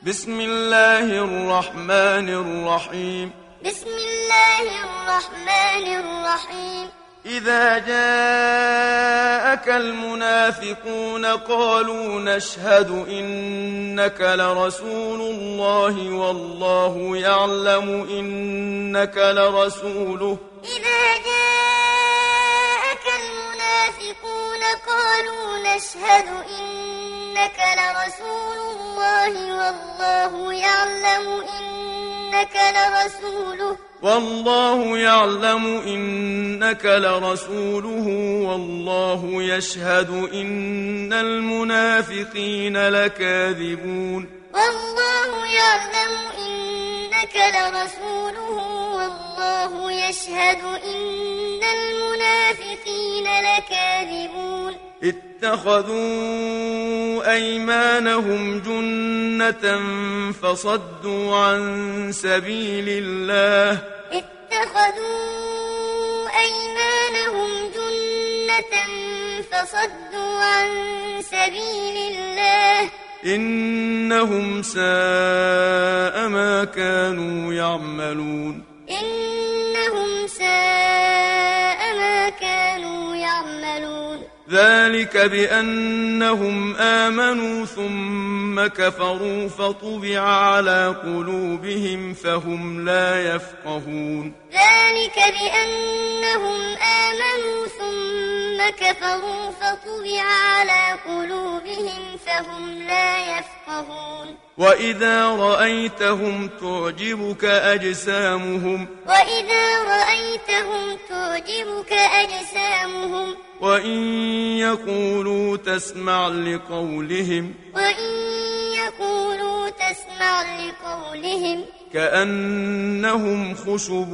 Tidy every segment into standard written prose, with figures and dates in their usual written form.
بسم الله الرحمن الرحيم بسم الله الرحمن الرحيم إذا جاءك المنافقون قالوا نشهد إنك لرسول الله والله يعلم إنك لرسوله إذا جاءك المنافقون قالوا نشهد إنك لرسول الله والله يعلم إنك لرسوله والله يشهد إن المنافقين لكاذبون والله يعلم إنك لرسوله والله يشهد إن المنافقين لكاذبون اتخذوا أيمانهم جنة فصدوا عن سبيل الله إنهم ساء ما كانوا يعملون ذلك بأنهم آمنوا ثم كفروا فطبع على قلوبهم فهم لا يفقهون وإذا رأيتهم تعجبك أجسامهم وإن يقولوا تسمع لقولهم كأنهم خشب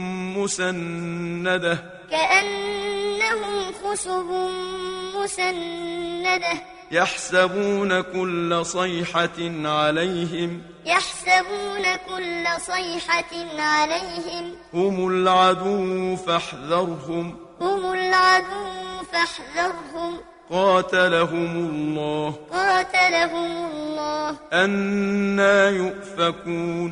مسندة يحسبون كل صيحة عليهم هم العدو فاحذرهم قاتلهم الله أنى يؤفكون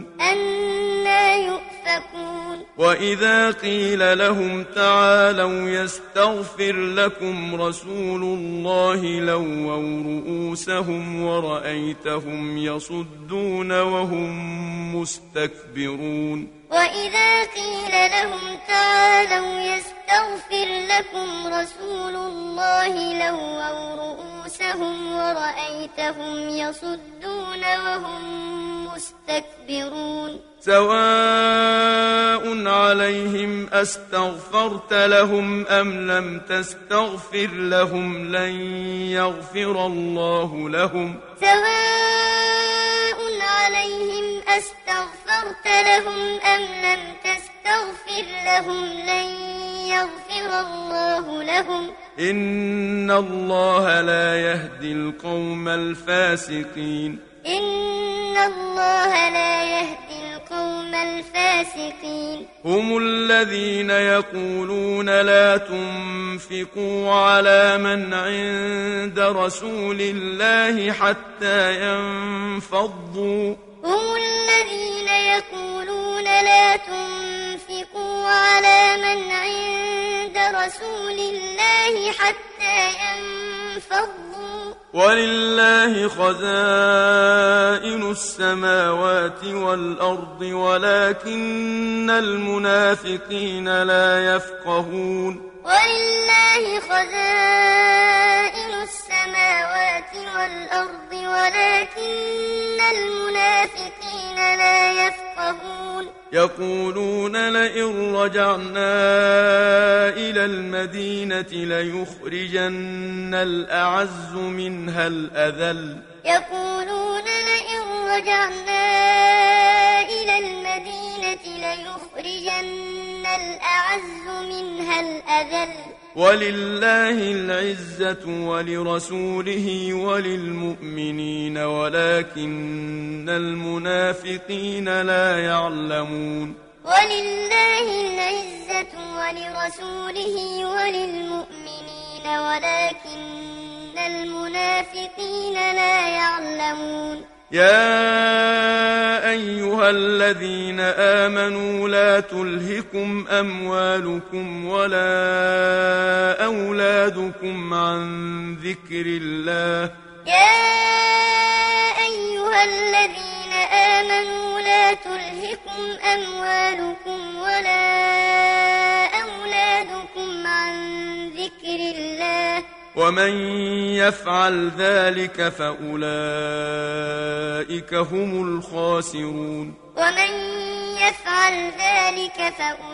وإذا قيل لهم تعالوا يستغفر لكم رسول الله لووا رؤوسهم ورأيتهم يصدون وهم مستكبرون وإذا قيل لهم تعالوا يستغفر لكم رسول الله لووا رؤوسهم ورأيتهم يصدون وهم مستكبرون سواء عليهم أستغفرت لهم أم لم تستغفر لهم لن يغفر الله لهم أستغفرت لهم أم لم تستغفر لهم لن يغفر الله لهم إن الله لا يهدي القوم الفاسقين هم الذين يقولون لا تنفقوا على من عند رسول الله حتى ينفضوا ولله خزائن السماوات والأرض ولكن المنافقين لا يفقهون يقولون لئن رجعنا إلى المدينة ليخرجن الأعز منها الأذل ولله العزة ولرسوله وللمؤمنين ولكن المنافقين لا يعلمون ولكن المنافقين لا يعلمون يا أيها الذين آمنوا لا تلهكم أموالكم ولا أولادكم عن ذكر الله يا أيها الذين آمنوا لا تلهكم أموالكم ولا أولادكم عن ذكر الله ومن يفعل ذلك فأولئك هم الخاسرون ومن يفعل ذلك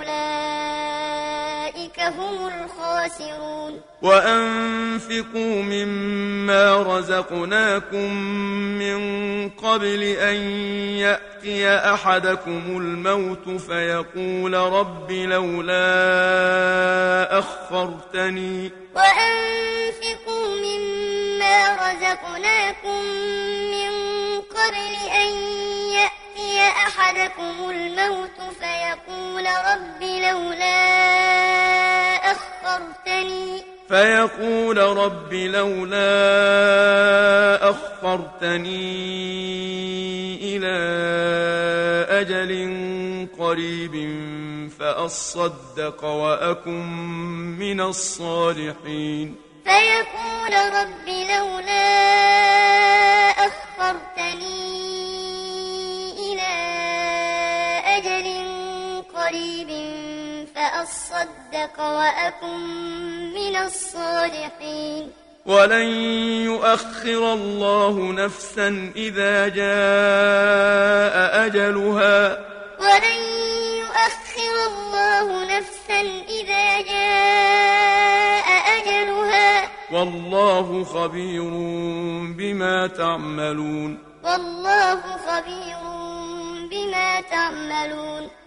فأولئك هم الخاسرون وأنفقوا مما رزقناكم من قبل أن يأتي أحدكم الموت فيقول رب لولا أخرتني وأنفقوا مما رزقناكم من قبل أن يأتي أحدكم الموت فيقول رب لولا أخرتني إلى أجل قريب فأصدق وأكن من الصالحين فيقول رب لولا أخرتني إلى أجل قريب فأصدق وأكن من الصالحين ولن يؤخر الله نفسا إذا جاء أجلها ولن يؤخر الله نفسا إذا جاء أجلها والله خبير بما تعملون والله خبير بما تعملون